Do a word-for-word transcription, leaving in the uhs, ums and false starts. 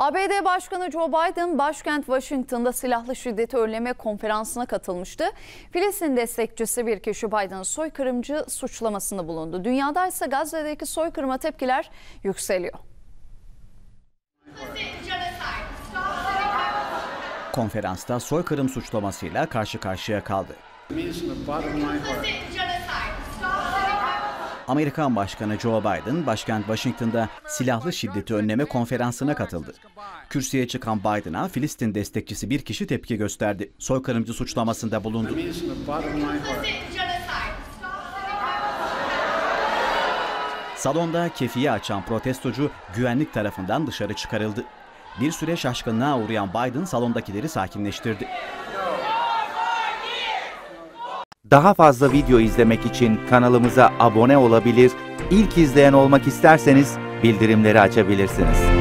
A B D Başkanı Joe Biden başkent Washington'da silahlı şiddeti önleme konferansına katılmıştı. Filistin destekçisi bir kişi Biden'ın soykırımcı suçlamasında bulundu. Dünyada ise Gazze'deki soykırıma tepkiler yükseliyor. Konferansta soykırım suçlamasıyla karşı karşıya kaldı. Amerikan Başkanı Joe Biden, başkent Washington'da silahlı şiddeti önleme konferansına katıldı. Kürsüye çıkan Biden'a Filistin destekçisi bir kişi tepki gösterdi. Soykırımcı suçlamasında bulundu. Salonda kefiye açan protestocu güvenlik tarafından dışarı çıkarıldı. Bir süre şaşkınlığa uğrayan Biden salondakileri sakinleştirdi. Daha fazla video izlemek için kanalımıza abone olabilir, ilk izleyen olmak isterseniz bildirimleri açabilirsiniz.